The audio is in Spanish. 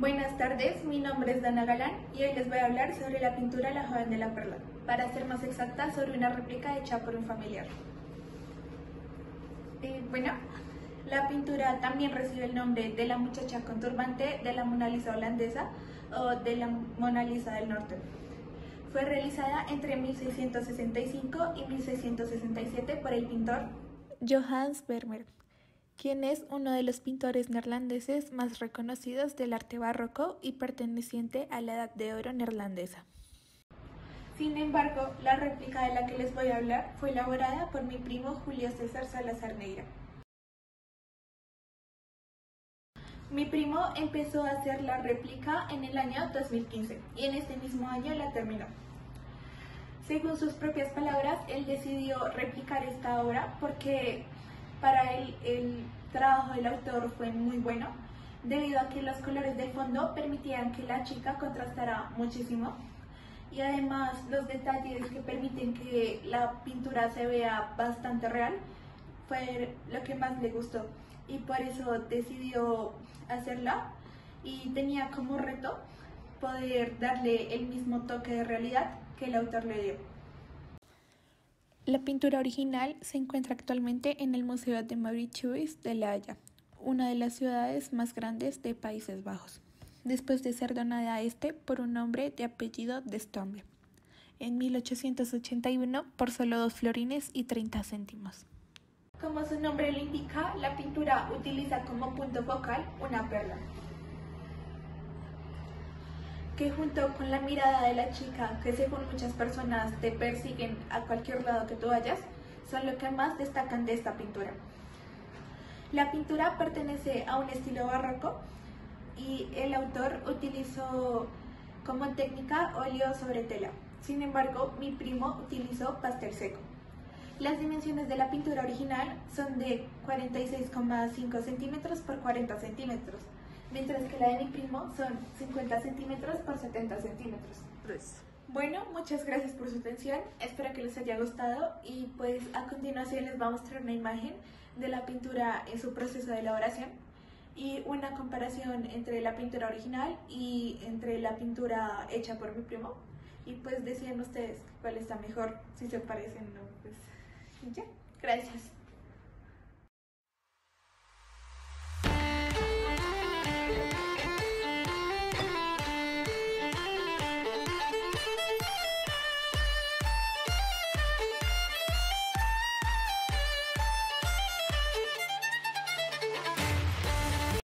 Buenas tardes, mi nombre es Dana Galán y hoy les voy a hablar sobre la pintura La Joven de la Perla, para ser más exacta sobre una réplica hecha por un familiar. La pintura también recibe el nombre de la muchacha con turbante, de la Mona Lisa holandesa o de la Mona Lisa del Norte. Fue realizada entre 1665 y 1667 por el pintor Johannes Vermeer, quien es uno de los pintores neerlandeses más reconocidos del arte barroco y perteneciente a la Edad de Oro neerlandesa. Sin embargo, la réplica de la que les voy a hablar fue elaborada por mi primo Julio César Salazar Neira. Mi primo empezó a hacer la réplica en el año 2015 y en este mismo año la terminó. Según sus propias palabras, él decidió replicar esta obra porque para él el trabajo del autor fue muy bueno, debido a que los colores del fondo permitían que la chica contrastara muchísimo y además los detalles que permiten que la pintura se vea bastante real fue lo que más le gustó y por eso decidió hacerla y tenía como reto poder darle el mismo toque de realidad que el autor le dio. La pintura original se encuentra actualmente en el Museo de Mauritshuis de La Haya, una de las ciudades más grandes de Países Bajos, después de ser donada a este por un hombre de apellido de Stombe, en 1881 por solo 2 florines y 30 céntimos. Como su nombre lo indica, la pintura utiliza como punto focal una perla, que junto con la mirada de la chica, que según muchas personas te persiguen a cualquier lado que tú vayas, son lo que más destacan de esta pintura. La pintura pertenece a un estilo barroco y el autor utilizó como técnica óleo sobre tela. Sin embargo, mi primo utilizó pastel seco. Las dimensiones de la pintura original son de 46,5 centímetros por 40 centímetros, mientras que la de mi primo son 50 centímetros por 70 centímetros. Bueno, muchas gracias por su atención, espero que les haya gustado y pues a continuación les voy a mostrar una imagen de la pintura en su proceso de elaboración y una comparación entre la pintura original y entre la pintura hecha por mi primo y pues deciden ustedes cuál está mejor, si se parecen o no, pues ya, gracias.